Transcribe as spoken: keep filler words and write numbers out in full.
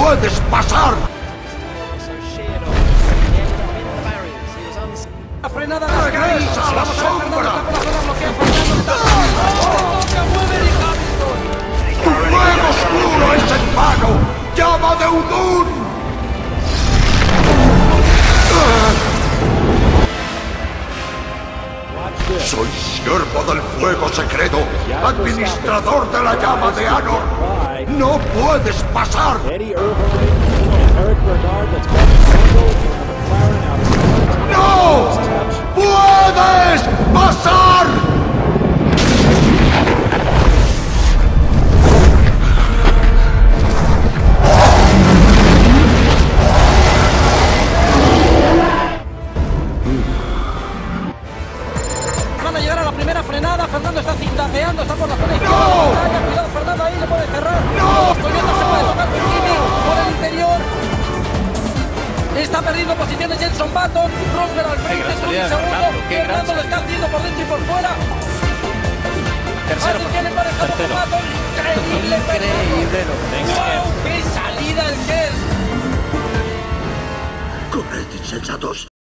puedes pasar! La frenada de ¡Regresa a la sombra! ¡Tu fuego oscuro es en vano! ¡Llama de Udun! Soy siervo del fuego secreto, administrador de la llama de Anor. ¡No puedes pasar! ¡No! ¡Puedes pasar! Van a llegar a la primera frenada. Fernando está cintajeando, está por la zona izquierda. ¡No! Cuidado, Fernando, ahí le puede cerrar. ¡No! Toyota se puede tocar con Kimi por el interior. Está perdiendo posiciones Jenson Button. Rosberg al frente, Scully segundo. Fernando lo está haciendo por dentro y por fuera. Tercero. Tiene emparejado con Button. Increíble, Increíble. ¡Wow! ¡Qué salida el Kerr! ¡Corred, insensatos!